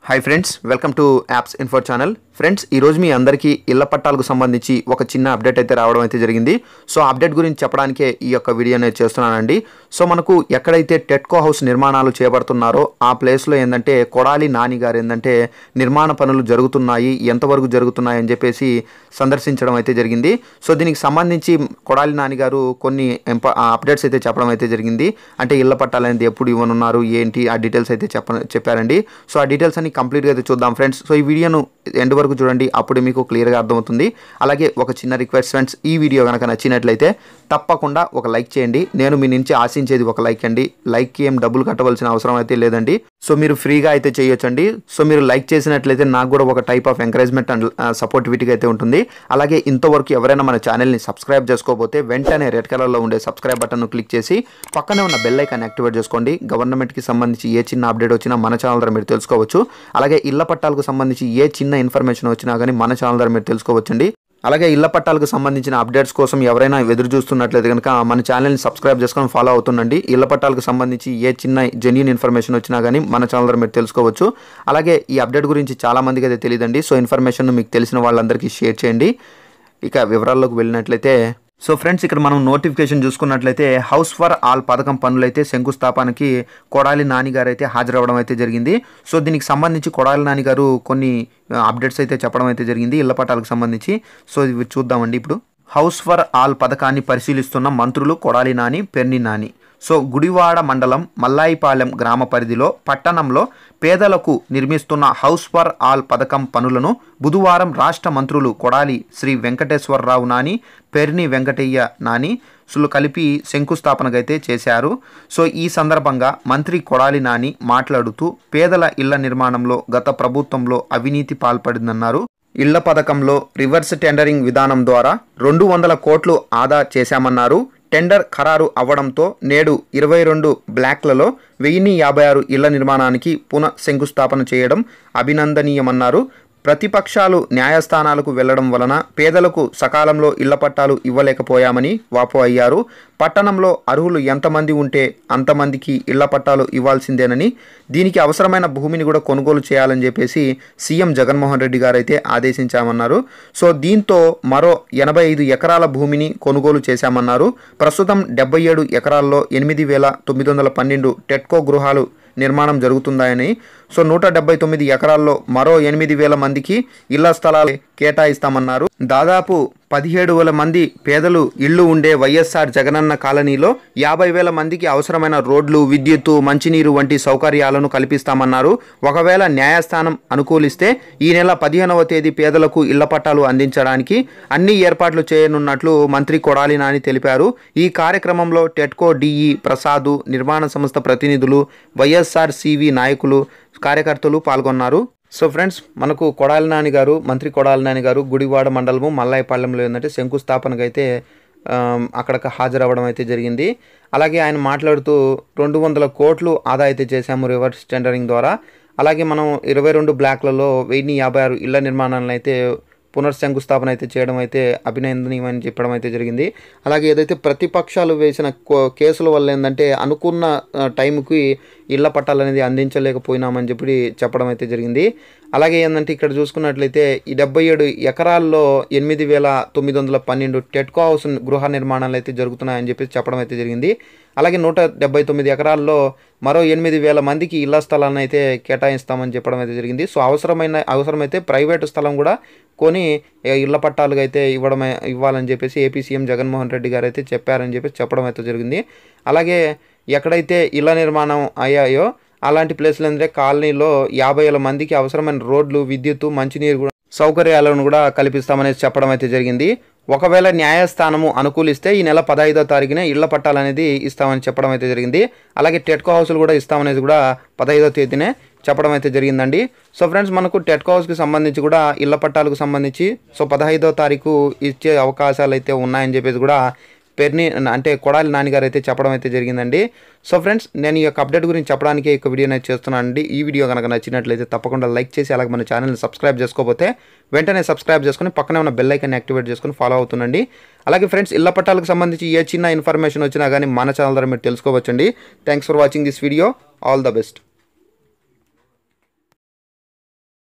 Hi friends, welcome to apps info channel. Friends, ఈరోజు మీ అందరికీ ఇళ్ల పట్టాలకు సంబంధించి ఒక చిన్న అప్డేట్ అయితే రావడం అయితే జరిగింది. సో అప్డేట్ గురించి చెప్పడానికే ఈ యొక్క వీడియో అనేది చేస్తున్నానండి. సో మనకు ఎక్కడైతే టెట్కో హౌస్ నిర్మాణాలు చేపడుతున్నారో ఆ ప్లేస్లో ఏంటంటే కొడాలి నాని గారు ఏంటంటే నిర్మాణ పనులు జరుగుతున్నాయి, ఎంతవరకు జరుగుతున్నాయి అని చెప్పేసి సందర్శించడం అయితే జరిగింది. సో దీనికి సంబంధించి కొడాలి నాని గారు కొన్ని అప్డేట్స్ అయితే చెప్పడం అయితే జరిగింది. అంటే ఇళ్ల పట్టాలు అనేది ఎప్పుడు ఇవ్వనున్నారు, ఏంటి ఆ డీటెయిల్స్ అయితే చెప్పారండి. సో ఆ డీటెయిల్స్ అన్ని కంప్లీట్గా అయితే చూద్దాం ఫ్రెండ్స్. సో ఈ వీడియోను ఎండ్ వరకు చూడండి, అప్పుడు మీకు క్లియర్గా అర్థమవుతుంది. అలాగే ఒక చిన్న రిక్వెస్ట్ ఫ్రెండ్స్, ఈ వీడియో కనుక నచ్చినట్లయితే తప్పకుండా ఒక లైక్ చేయండి. నేను మీ నుంచి ఆశించేది ఒక లైక్ అండి. లైక్కి ఏం డబ్బులు కట్టవలసిన అవసరం అయితే లేదండి. సో మీరు ఫ్రీగా అయితే చేయొచ్చండి. సో మీరు లైక్ చేసినట్లయితే నాకు కూడా ఒక టైప్ ఆఫ్ ఎంకరేజ్మెంట్ అండ్ సపోర్టివిటీగా అయితే ఉంటుంది. అలాగే ఇంతవరకు ఎవరైనా మన ఛానల్ని సబ్స్క్రైబ్ చేసుకోకపోతే వెంటనే రెడ్ కలర్లో ఉండే సబ్స్క్రైబ్ బటన్ను క్లిక్ చేసి పక్కనే ఉన్న బెల్ ఐకాన్ యాక్టివేట్ చేసుకోండి. గవర్నమెంట్కి సంబంధించి ఏ చిన్న అప్డేట్ వచ్చినా మన ఛానల్ ద్వారా మీరు తెలుసుకోవచ్చు. అలాగే ఇళ్ల పట్టాలకు సంబంధించి ఏ చిన్న ఇన్ఫర్మేషన్ వచ్చినా కానీ మన ఛానల్ ద్వారా మీరు తెలుసుకోవచ్చండి. అలాగే ఇళ్ల పట్టాలకు సంబంధించిన అప్డేట్స్ కోసం ఎవరైనా ఎదురు చూస్తున్నట్లయితే కనుక మన ఛానల్ని సబ్స్క్రైబ్ చేసుకొని ఫాలో అవుతుండండి. ఇళ్ల పట్టాలకు సంబంధించి ఏ చిన్న జెన్యూన్ ఇన్ఫర్మేషన్ వచ్చినా కానీ మన ఛానల్ ద్వారా మీరు తెలుసుకోవచ్చు. అలాగే ఈ అప్డేట్ గురించి చాలా మందికి అయితే తెలియదండి. సో ఇన్ఫర్మేషన్ మీకు తెలిసిన వాళ్ళందరికీ షేర్ చేయండి. ఇక వివరాల్లోకి వెళ్ళినట్లయితే, సో ఫ్రెండ్స్, ఇక్కడ మనం నోటిఫికేషన్ చూసుకున్నట్లయితే హౌస్ ఫర్ ఆల్ పథకం పనులైతే శంకుస్థాపనకి కొడాలి నాని గారు అయితే హాజరవ్వడం అయితే జరిగింది. సో దీనికి సంబంధించి కొడాలి నాని గారు కొన్ని అప్డేట్స్ అయితే చెప్పడం అయితే జరిగింది ఇళ్ల పట్టాలకు సంబంధించి. సో ఇవి చూద్దామండి. ఇప్పుడు హౌస్ ఫర్ ఆల్ పథకాన్ని పరిశీలిస్తున్న మంత్రులు కొడాలి నాని, పెర్ని నాని. సో గుడివాడ మండలం మల్లాయిపాలెం గ్రామ పరిధిలో పట్టణంలో పేదలకు నిర్మిస్తున్న హౌస్ ఫర్ ఆల్ పథకం పనులను బుధవారం రాష్ట్ర మంత్రులు కొడాలి శ్రీ వెంకటేశ్వరరావు నాని, పెర్ని వెంకటయ్య నాని సులు కలిపి శంకుస్థాపనకైతే చేశారు. సో ఈ సందర్భంగా మంత్రి కొడాలి నాని మాట్లాడుతూ పేదల ఇళ్ల నిర్మాణంలో గత ప్రభుత్వంలో అవినీతి పాల్పడిందన్నారు. ఇళ్ల పథకంలో రివర్స్ టెండరింగ్ విధానం ద్వారా 200 కోట్లు ఆదా చేశామన్నారు. టెండర్ ఖరారు అవ్వడంతో నేడు 22 బ్లాక్లలో 1056 ఇళ్ల నిర్మాణానికి పునః శంకుస్థాపన చేయడం అభినందనీయమన్నారు. ప్రతిపక్షాలు న్యాయస్థానాలకు వెళ్లడం వలన పేదలకు సకాలంలో ఇళ్ల పట్టాలు ఇవ్వలేకపోయామని వాపో అయ్యారు. పట్టణంలో అర్హులు ఎంతమంది ఉంటే అంతమందికి ఇళ్ల పట్టాలు ఇవ్వాల్సిందేనని, దీనికి అవసరమైన భూమిని కూడా కొనుగోలు చేయాలని చెప్పేసి సీఎం జగన్మోహన్ రెడ్డి గారు అయితే ఆదేశించామన్నారు. సో దీంతో మరో 85 ఎకరాల భూమిని కొనుగోలు చేశామన్నారు. ప్రస్తుతం 77 ఎకరాల్లో 8,912 టెట్కో గృహాలు నిర్మాణం జరుగుతుందని, సో 179 ఎకరాల్లో మరో 8,000 మందికి ఇళ్ల స్థలాలు కేటాయిస్తామన్నారు. దాదాపు 17,000 మంది పేదలు ఇళ్లు ఉండే వైఎస్ఆర్ జగనన్న కాలనీలో 50,000 మందికి అవసరమైన రోడ్లు, విద్యుత్తు, మంచినీరు వంటి సౌకర్యాలను కల్పిస్తామన్నారు. ఒకవేళ న్యాయస్థానం అనుకూలిస్తే ఈ నెల 15వ తేదీ పేదలకు ఇళ్ల పట్టాలు అందించడానికి అన్ని ఏర్పాట్లు చేయనున్నట్లు మంత్రి కొడాలి నాని తెలిపారు. ఈ కార్యక్రమంలో టెట్కో డిఈ ప్రసాదు, నిర్మాణ సంస్థ ప్రతినిధులు, వైఎస్ఆర్ సివి నాయకులు, కార్యకర్తలు పాల్గొన్నారు. సో ఫ్రెండ్స్, మనకు కొడాలి నాని గారు, మంత్రి కొడాలి నాని గారు గుడివాడ మండలము మల్లాయిపాలెంలో ఏంటంటే శంకుస్థాపనకు అయితే అక్కడికి హాజరవ్వడం అయితే జరిగింది. అలాగే ఆయన మాట్లాడుతూ 200 కోట్లు ఆదా అయితే చేశాము రివర్స్ టెండరింగ్ ద్వారా. అలాగే మనం 22 బ్లాక్లలో 1056 ఇళ్ల నిర్మాణాలను అయితే పునర్శంకుస్థాపన అయితే చేయడం అయితే అభినందనీయమని చెప్పడం అయితే జరిగింది. అలాగే ఏదైతే ప్రతిపక్షాలు వేసిన కేసుల వల్ల ఏంటంటే అనుకున్న టైంకి ఇళ్ల పట్టాలు అనేది అందించలేకపోయినామని చెప్పడం అయితే జరిగింది. అలాగే ఏంటంటే ఇక్కడ చూసుకున్నట్లయితే ఈ 77 ఎకరాల్లో 8,912 టెట్కో హౌస్ గృహ నిర్మాణాలు అయితే జరుగుతున్నాయని చెప్పడం అయితే జరిగింది. అలాగే 179 ఎకరాల్లో మరో 8,000 మందికి ఇళ్ల స్థలాలను అయితే కేటాయిస్తామని చెప్పడం అయితే జరిగింది. సో అవసరమైతే ప్రైవేటు స్థలం కూడా కొని ఇళ్ల పట్టాలుగా అయితే ఇవ్వాలని చెప్పేసి ఏపీ సీఎం జగన్మోహన్ రెడ్డి గారు అయితే చెప్పారని చెప్పడం అయితే జరిగింది. అలాగే ఎక్కడైతే ఇళ్ల నిర్మాణం అయ్యాయో అలాంటి ప్లేస్లు అంటే కాలనీలో 50,000 మందికి అవసరమైన రోడ్లు, విద్యుత్తు, మంచినీరు కూడా సౌకర్యాలను కూడా కల్పిస్తామనేసి చెప్పడం అయితే జరిగింది. ఒకవేళ న్యాయస్థానము అనుకూలిస్తే ఈ నెల 15వ తారీఖునే ఇళ్ల పట్టాలు అనేది ఇస్తామని చెప్పడం అయితే జరిగింది. అలాగే టెట్కో హౌస్లు కూడా ఇస్తామనేది కూడా 15వ తేదీనే చెప్పడం అయితే జరిగిందండి. సో ఫ్రెండ్స్, మనకు టెట్కో హౌస్కి సంబంధించి కూడా ఇళ్ల పట్టాలకు సంబంధించి సో 15వ తారీఖు ఇచ్చే అవకాశాలు అయితే ఉన్నాయని చెప్పేసి కూడా పెర్ని అంటే కొడాలి నాని గారు అయితే చెప్పడం అయితే జరిగిందండి. సో ఫ్రెండ్స్, నేను ఈ యొక్క అప్డేట్ గురించి చెప్పడానికి ఈ వీడియో అనేది చేస్తున్నానండి. ఈ వీడియో కనుక నచ్చినట్లయితే తప్పకుండా లైక్ చేసి అలాగే మన ఛానల్ని సబ్స్క్రైబ్ చేసుకోకపోతే వెంటనే సబ్స్క్రైబ్ చేసుకొని పక్కనే ఉన్న బెల్ ఐకాన్ యాక్టివేట్ చేసుకొని ఫాలో అవుతుండండి. అలాగే ఫ్రెండ్స్, ఇళ్ల పట్టాలకు సంబంధించి ఏ చిన్న ఇన్ఫర్మేషన్ వచ్చినా కానీ మన ఛానల్ ద్వారా మీరు తెలుసుకోవచ్చండి. Thanks for watching this video. All the best.